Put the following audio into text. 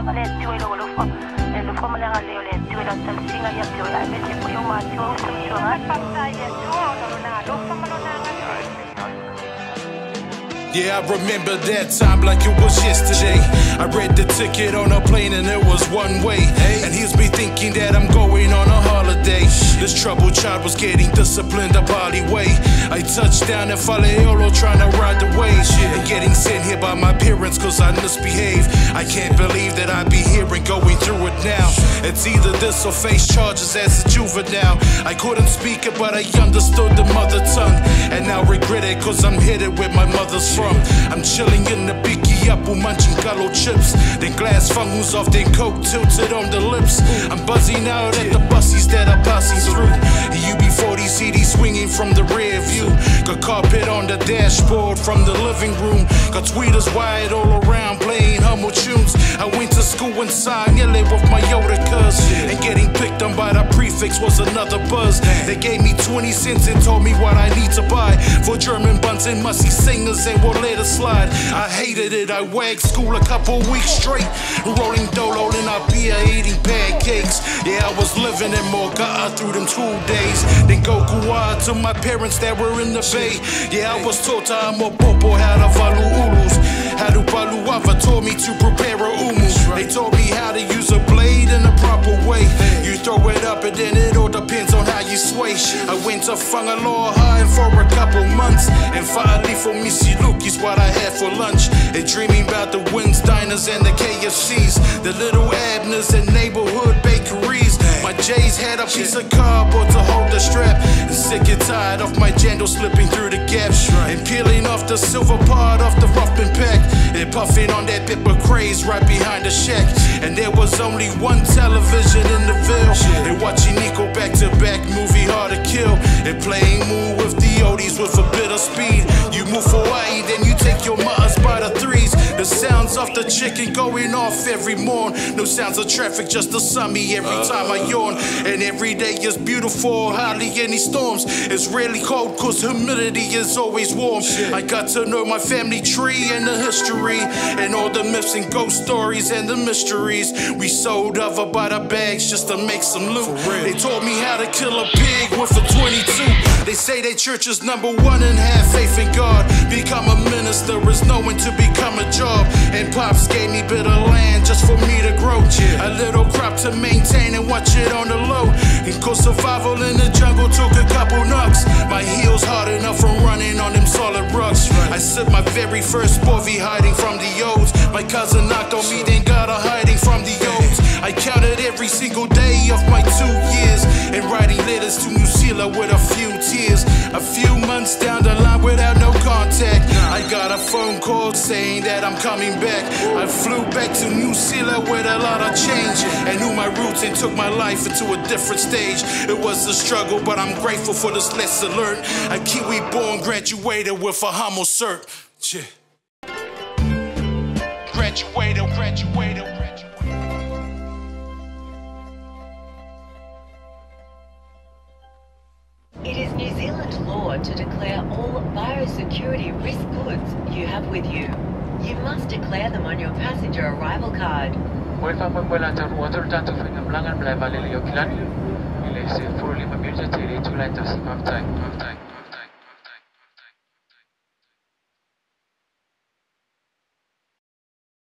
Yeah, I remember that time like it was yesterday. I read the ticket on a plane and it was one way. And here's me thinking that I'm going on a holiday. This troubled child was getting disciplined a body way. I touched down in Aotearoa trying to ride the wave. And getting sent here by my parents cause I misbehaved. I can't believe that I'd be here and going through it now. It's either this or face charges as a juvenile. I couldn't speak it but I understood the mother tongue. And now regret it cause I'm headed where my mother's from. I'm chilling in the biki apple munching gullo chips. Then glass fungus off, then coke tilted on the lips. I'm buzzing out at the buses that are passing through. UB40 CD swinging from the rear view. Got carpet on the dashboard from the living room. Got tweeters wired all around playing humble tunes. I went to school in Sangele with my Yoda cuz. And getting picked on by the prefix was another buzz. They gave me 20 cents and told me what I need to buy for German buns and musty singers and will let it slide. I hated it, I wagged school a couple weeks straight. Rolling dolo in our beer, eating pancakes. Yeah, I was living in Morgata through them 2 days. Then go kuā to my parents that were in the bay. Yeah, I was taught to Amopopo how to valu ulus. How to balu ava taught me to prepare a umu. They taught me how to use a blade in a proper way. You throw it up and then it all depends on how you sway. I went to Whangaloa High for a couple months. And finally for Missy Luke is what I had for lunch. And dreaming about the Wins diners and the KFCs. The little Abners and neighborhood bakeries. My J's had a piece of cardboard to hold the strap. And sick and tired of my jandal slipping through the gaps. And peeling off the silver part off the rough-and pack. And puffing on that pepper craze right behind the shack. And there was only one television in the Ville. And watching Nico back-to-back movie Hard to Kill. And playing Moo with the oldies with a bit of speed. You move for Hawaii, then you take your mutters by the threes. The sounds of the chicken going off every morn. No sounds of traffic, just the summy every time I yawn. And every day is beautiful, hardly any storms. It's rarely cold cause humidity is always warm. I got to know my family tree and the history. And all the myths and ghost stories and the mysteries. We sold over by the bags just to make some loot. They taught me how to kill a pig with a 22. They say that church is #1 and have faith in God. Become a minister is knowing to become a job. And Pops gave me bit of land just for me to grow. A little crop to maintain and watch it on the low. And cause survival in the jungle took a couple knocks. My heels hard enough from running on them solid rocks. I sipped my very first bovie hiding from the olds. My cousin knocked on me, then got a hiding from the olds. I counted every single day of my 2 years. And writing letters to New Zealand with a few tears. A few months down the line without no contact. I got a phone call saying that I'm coming back. I flew back to New Zealand with a lot of change. And knew my roots and took my life into a different stage. It was a struggle, but I'm grateful for this lesson learned. A Kiwi born graduated with a humble cert. Yeah. Graduated. It is New Zealand law to declare all biosecurity risk goods you have with you. You must declare them on your passenger arrival card.